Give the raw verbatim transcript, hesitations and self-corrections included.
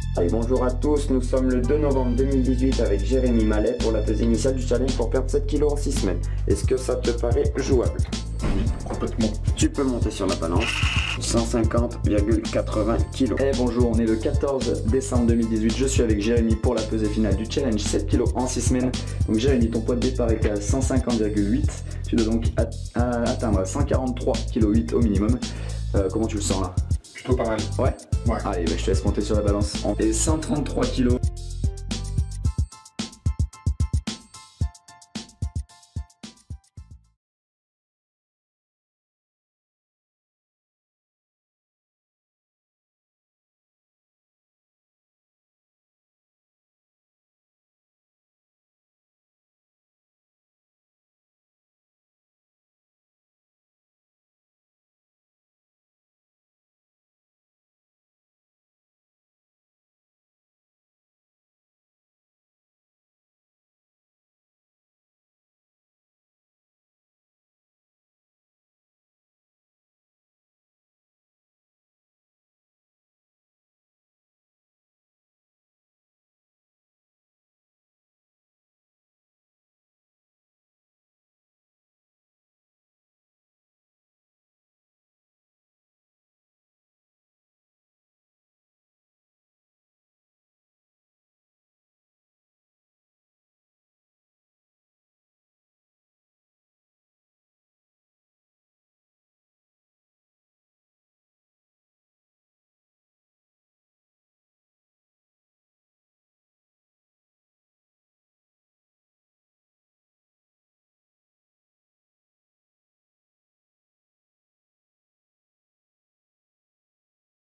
Allez, bonjour à tous, nous sommes le deux novembre deux mille dix-huit avec Jérémy Mallet pour la pesée initiale du challenge pour perdre sept kilos en six semaines. Est-ce que ça te paraît jouable? Oui, complètement. Tu peux monter sur la balance, cent cinquante virgule quatre-vingts kilos. Eh bonjour, on est le quatorze décembre deux mille dix-huit, je suis avec Jérémy pour la pesée finale du challenge sept kilos en six semaines. Donc Jérémy, ton poids de départ était à cent cinquante virgule huit, tu dois donc at atteindre cent quarante-trois virgule huit kilos au minimum. Euh, comment tu le sens là? Plutôt pas mal. Ouais. Ouais. Allez, bah, je te laisse monter sur la balance. Et cent trente-trois kilos.